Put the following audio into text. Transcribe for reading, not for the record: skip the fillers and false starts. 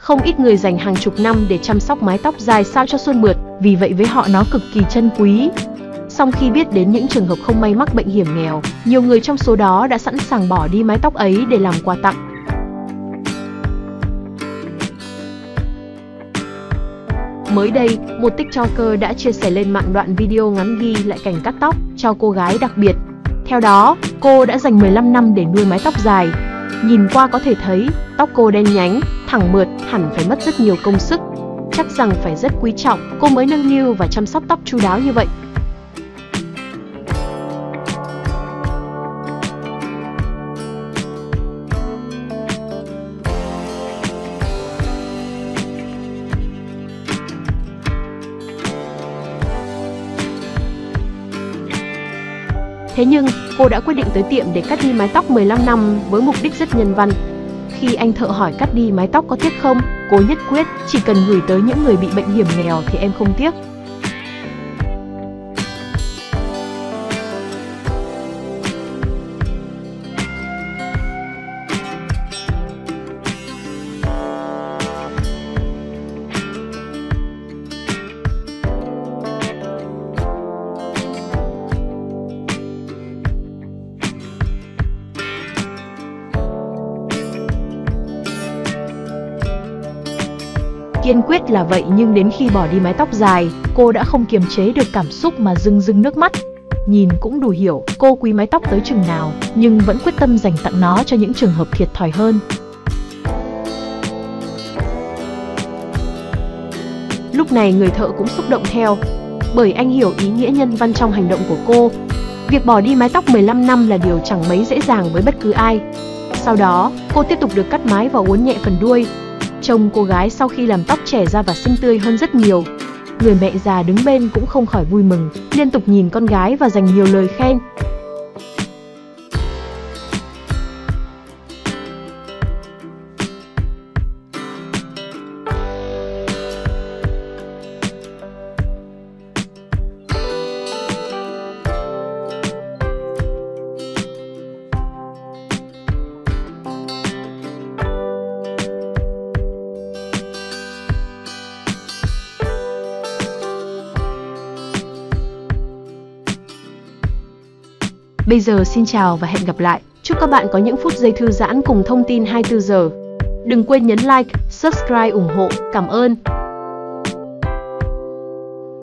Không ít người dành hàng chục năm để chăm sóc mái tóc dài sao cho suôn mượt, vì vậy với họ nó cực kỳ trân quý. Song khi biết đến những trường hợp không may mắc bệnh hiểm nghèo, nhiều người trong số đó đã sẵn sàng bỏ đi mái tóc ấy để làm quà tặng. Mới đây, một TikToker đã chia sẻ lên mạng đoạn video ngắn ghi lại cảnh cắt tóc cho cô gái đặc biệt. Theo đó, cô đã dành 15 năm để nuôi mái tóc dài. Nhìn qua có thể thấy, tóc cô đen nhánh, thẳng mượt, hẳn phải mất rất nhiều công sức. Chắc rằng phải rất quý trọng, cô mới nâng niu và chăm sóc tóc chu đáo như vậy. Thế nhưng, cô đã quyết định tới tiệm để cắt đi mái tóc 15 năm với mục đích rất nhân văn. Khi anh thợ hỏi cắt đi mái tóc có tiếc không, cô nhất quyết, chỉ cần gửi tới những người bị bệnh hiểm nghèo thì em không tiếc. Kiên quyết là vậy, nhưng đến khi bỏ đi mái tóc dài, cô đã không kiềm chế được cảm xúc mà rưng rưng nước mắt. Nhìn cũng đủ hiểu cô quý mái tóc tới chừng nào, nhưng vẫn quyết tâm dành tặng nó cho những trường hợp thiệt thòi hơn. Lúc này người thợ cũng xúc động theo, bởi anh hiểu ý nghĩa nhân văn trong hành động của cô. Việc bỏ đi mái tóc 15 năm là điều chẳng mấy dễ dàng với bất cứ ai. Sau đó, cô tiếp tục được cắt mái và uốn nhẹ phần đuôi. Trông cô gái sau khi làm tóc trẻ ra và xinh tươi hơn rất nhiều. Người mẹ già đứng bên cũng không khỏi vui mừng, liên tục nhìn con gái và dành nhiều lời khen. Bây giờ xin chào và hẹn gặp lại. Chúc các bạn có những phút giây thư giãn cùng thông tin 24 giờ. Đừng quên nhấn like, subscribe ủng hộ. Cảm ơn.